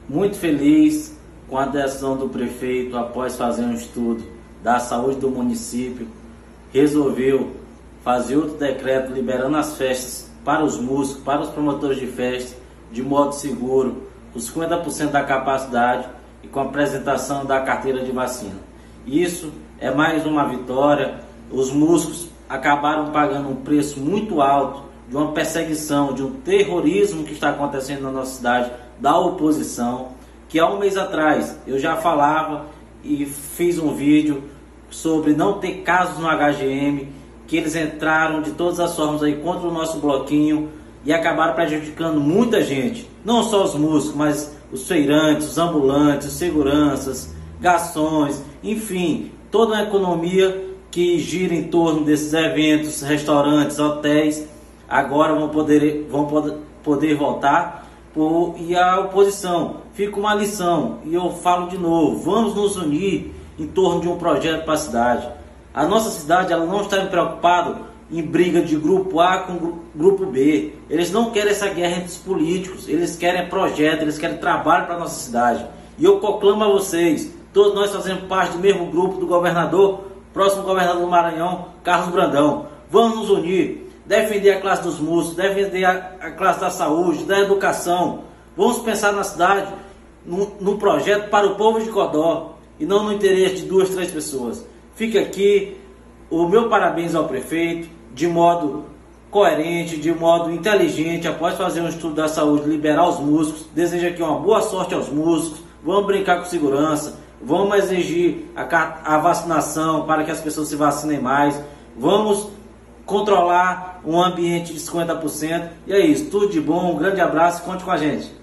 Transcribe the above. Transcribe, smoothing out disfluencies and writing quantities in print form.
muito feliz com a decisão do prefeito, após fazer um estudo da saúde do município, resolveu fazer outro decreto liberando as festas para os músicos, para os promotores de festa, de modo seguro, com 50% da capacidade e com a apresentação da carteira de vacina. Isso é mais uma vitória. Os músicos acabaram pagando um preço muito alto de uma perseguição, de um terrorismo que está acontecendo na nossa cidade, da oposição, que há um mês atrás eu já falava e fiz um vídeo sobre não ter casos no HGM, que eles entraram de todas as formas aí contra o nosso bloquinho e acabaram prejudicando muita gente, não só os músicos, mas os feirantes, os ambulantes, os seguranças, garçons, enfim, toda a economia que gira em torno desses eventos, restaurantes, hotéis, agora vão poder voltar. E a oposição, fica uma lição, e eu falo de novo, vamos nos unir em torno de um projeto para a cidade. A nossa cidade, ela não está preocupada em briga de grupo A com grupo B. Eles não querem essa guerra entre os políticos, eles querem projeto, eles querem trabalho para a nossa cidade. E eu proclamo a vocês, todos nós fazemos parte do mesmo grupo do governador, próximo governador do Maranhão, Carlos Brandão. Vamos nos unir, defender a classe dos músicos, defender a classe da saúde, da educação. Vamos pensar na cidade, num projeto para o povo de Codó, e não no interesse de 2, 3 pessoas. Fica aqui o meu parabéns ao prefeito, de modo coerente, de modo inteligente, após fazer um estudo da saúde, liberar os músicos. Desejo aqui uma boa sorte aos músicos. Vamos brincar com segurança, vamos exigir a vacinação para que as pessoas se vacinem mais. Vamos controlar um ambiente de 50%. E é isso, tudo de bom, um grande abraço, conte com a gente.